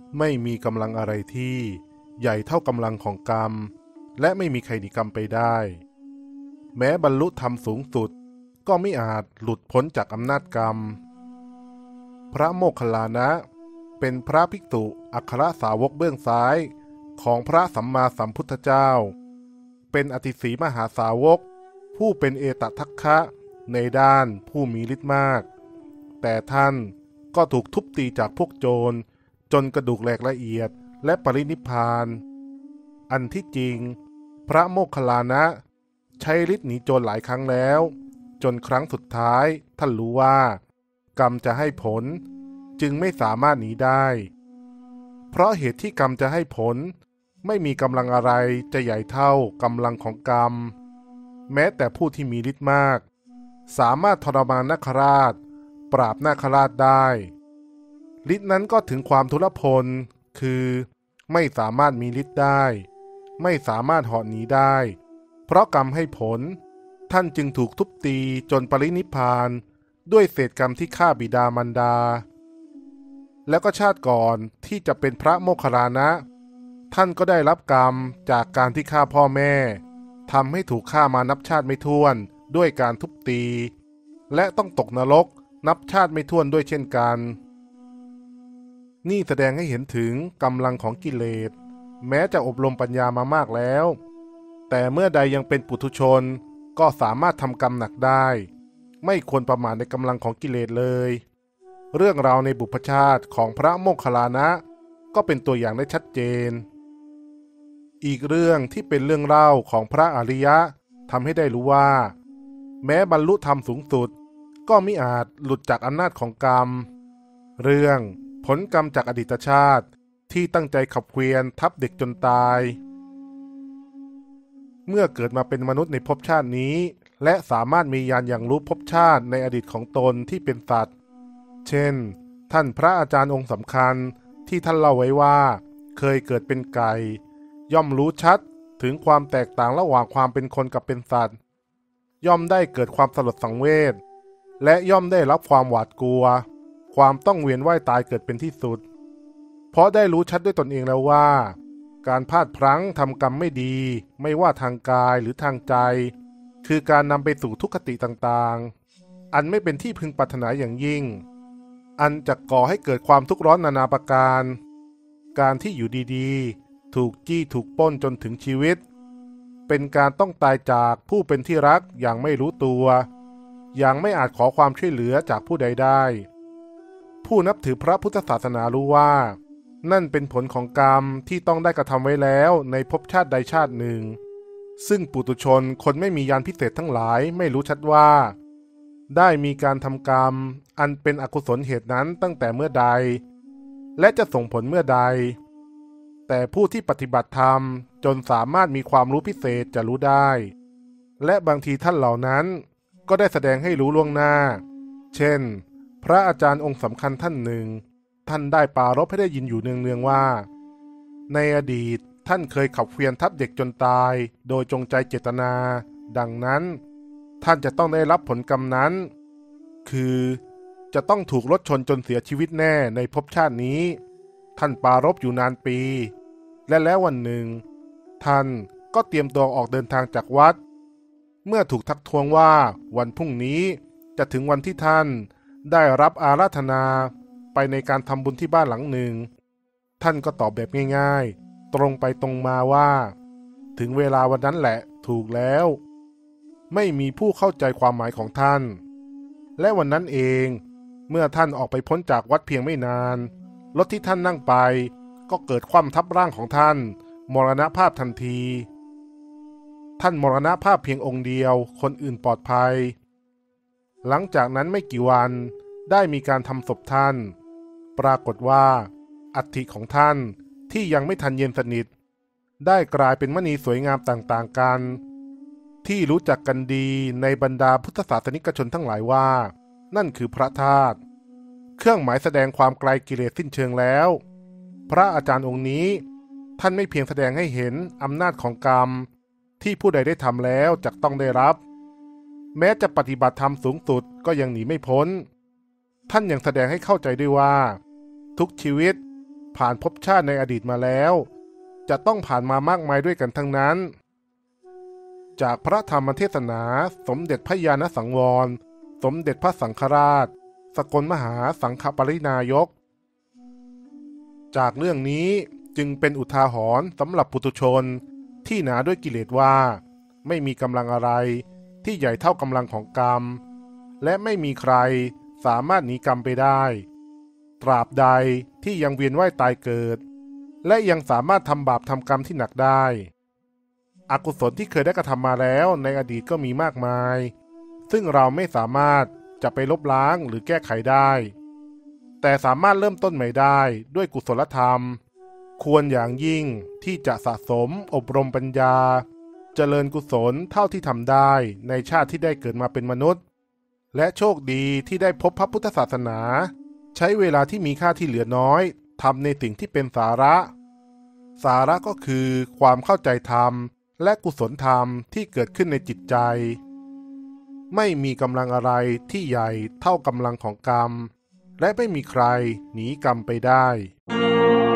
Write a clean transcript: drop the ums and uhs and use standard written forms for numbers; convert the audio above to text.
ไม่มีกำลังอะไรที่ใหญ่เท่ากำลังของกรรมและไม่มีใครหนีกรรมไปได้แม้บรรลุธรรมสูงสุดก็ไม่อาจหลุดพ้นจากอำนาจกรรมพระโมคคัลลานะเป็นพระภิกษุอัครสาวกเบื้องซ้ายของพระสัมมาสัมพุทธเจ้าเป็นอติสีมหาสาวกผู้เป็นเอตทัคคะในด้านผู้มีฤทธิ์มากแต่ท่านก็ถูกทุบตีจากพวกโจรจนกระดูกแหลกละเอียดและปรินิพพานอันที่จริงพระโมคคัลลานะใช้ฤทธิ์หนีโจรหลายครั้งแล้วจนครั้งสุดท้ายท่านรู้ว่ากรรมจะให้ผลจึงไม่สามารถหนีได้เพราะเหตุที่กรรมจะให้ผลไม่มีกำลังอะไรจะใหญ่เท่ากำลังของกรรมแม้แต่ผู้ที่มีฤทธิ์มากสามารถทรมานนาคราชปราบนาคราชได้ฤทธิ์นั้นก็ถึงความทุรพลคือไม่สามารถมีฤทธิ์ได้ไม่สามารถเหาะหนีได้เพราะกรรมให้ผลท่านจึงถูกทุบตีจนปรินิพพานด้วยเศษกรรมที่ฆ่าบิดามารดาแล้วก็ชาติก่อนที่จะเป็นพระโมคคัลลานะท่านก็ได้รับกรรมจากการที่ฆ่าพ่อแม่ทำให้ถูกฆ่ามานับชาติไม่ถ้วนด้วยการทุบตีและต้องตกนรกนับชาติไม่ถ้วนด้วยเช่นกันนี่แสดงให้เห็นถึงกำลังของกิเลสแม้จะอบรมปัญญามามากแล้วแต่เมื่อใดยังเป็นปุถุชนก็สามารถทำกรรมหนักได้ไม่ควรประมาทในกำลังของกิเลสเลยเรื่องราวในบุพชาติของพระโมคคัลลานะก็เป็นตัวอย่างได้ชัดเจนอีกเรื่องที่เป็นเรื่องเล่าของพระอริยะทำให้ได้รู้ว่าแม้บรรลุธรรมสูงสุดก็มิอาจหลุดจากอำนาจของกรรมเรื่องผลกรรมจากอดีตชาติที่ตั้งใจขับเกวียนทับเด็กจนตายเมื่อเกิดมาเป็นมนุษย์ในภพชาตินี้และสามารถมีญาณอย่างรู้ภพชาติในอดีตของตนที่เป็นสัตว์เช่นท่านพระอาจารย์องค์สำคัญที่ท่านเล่าไว้ว่าเคยเกิดเป็นไก่ย่อมรู้ชัดถึงความแตกต่างระหว่างความเป็นคนกับเป็นสัตว์ย่อมได้เกิดความสลดสังเวชและย่อมได้รับความหวาดกลัวความต้องเวียนว่ายตายเกิดเป็นที่สุดเพราะได้รู้ชัดด้วยตนเองแล้วว่าการพลาดพลั้งทำกรรมไม่ดีไม่ว่าทางกายหรือทางใจคือการนำไปสู่ทุกขติต่างๆอันไม่เป็นที่พึงปรารถนาอย่างยิ่งอันจะก่อให้เกิดความทุกข์ร้อนนานาประการการที่อยู่ดีๆถูกจี้ถูกปล้นจนถึงชีวิตเป็นการต้องตายจากผู้เป็นที่รักอย่างไม่รู้ตัวอย่างไม่อาจขอความช่วยเหลือจากผู้ใดได้ผู้นับถือพระพุทธศาสนารู้ว่านั่นเป็นผลของกรรมที่ต้องได้กระทำไว้แล้วในภพชาติใดชาติหนึ่งซึ่งปุถุชนคนไม่มีญาณพิเศษทั้งหลายไม่รู้ชัดว่าได้มีการทำกรรมอันเป็นอกุศลเหตุนั้นตั้งแต่เมื่อใดและจะส่งผลเมื่อใดแต่ผู้ที่ปฏิบัติธรรมจนสามารถมีความรู้พิเศษจะรู้ได้และบางทีท่านเหล่านั้นก็ได้แสดงให้รู้ล่วงหน้าเช่นพระอาจารย์องค์สำคัญท่านหนึ่งท่านได้ปรารภให้ได้ยินอยู่เนืองๆว่าในอดีตท่านเคยขับเกวียนทับเด็กจนตายโดยจงใจเจตนาดังนั้นท่านจะต้องได้รับผลกรรมนั้นคือจะต้องถูกรถชนจนเสียชีวิตแน่ในภพชาตินี้ท่านปรารภอยู่นานปีและแล้ววันหนึ่งท่านก็เตรียมตัวออกเดินทางจากวัดเมื่อถูกทักท้วงว่าวันพรุ่งนี้จะถึงวันที่ท่านได้รับอาราธนาไปในการทำบุญที่บ้านหลังหนึ่งท่านก็ตอบแบบง่ายๆตรงไปตรงมาว่าถึงเวลาวันนั้นแหละถูกแล้วไม่มีผู้เข้าใจความหมายของท่านและวันนั้นเองเมื่อท่านออกไปพ้นจากวัดเพียงไม่นานรถที่ท่านนั่งไปก็เกิดคว่ำทับร่างของท่านมรณภาพทันทีท่านมรณภาพเพียงองค์เดียวคนอื่นปลอดภัยหลังจากนั้นไม่กี่วันได้มีการทำศพท่านปรากฏว่าอัฐิของท่านที่ยังไม่ทันเย็นสนิทได้กลายเป็นมณีสวยงามต่างๆกันที่รู้จักกันดีในบรรดาพุทธศาสนิกชนทั้งหลายว่านั่นคือพระธาตุเครื่องหมายแสดงความไกลกิเลสสิ้นเชิงแล้วพระอาจารย์องค์นี้ท่านไม่เพียงแสดงให้เห็นอำนาจของกรรมที่ผู้ใดได้ทำแล้วจะต้องได้รับแม้จะปฏิบัติธรรมสูงสุดก็ยังหนีไม่พ้นท่านยังแสดงให้เข้าใจด้วยว่าทุกชีวิตผ่านภพชาติในอดีตมาแล้วจะต้องผ่านมามากมายด้วยกันทั้งนั้นจากพระธรรมเทศนาสมเด็จพระญาณสังวรสมเด็จพระสังฆราชสกลมหาสังฆปรินายกจากเรื่องนี้จึงเป็นอุทาหรณ์สำหรับปุถุชนที่หนาด้วยกิเลสว่าไม่มีกำลังอะไรที่ใหญ่เท่ากำลังของกรรมและไม่มีใครสามารถหนีกรรมไปได้ตราบใดที่ยังเวียนว่ายตายเกิดและยังสามารถทำบาปทำกรรมที่หนักได้อกุศลที่เคยได้กระทำมาแล้วในอดีตก็มีมากมายซึ่งเราไม่สามารถจะไปลบล้างหรือแก้ไขได้แต่สามารถเริ่มต้นใหม่ได้ด้วยกุศลธรรมควรอย่างยิ่งที่จะสะสมอบรมปัญญาเจริญกุศลเท่าที่ทำได้ในชาติที่ได้เกิดมาเป็นมนุษย์และโชคดีที่ได้พบพระพุทธศาสนาใช้เวลาที่มีค่าที่เหลือน้อยทำในสิ่งที่เป็นสาระก็คือความเข้าใจธรรมและกุศลธรรมที่เกิดขึ้นในจิตใจไม่มีกำลังอะไรที่ใหญ่เท่ากำลังของกรรมและไม่มีใครหนีกรรมไปได้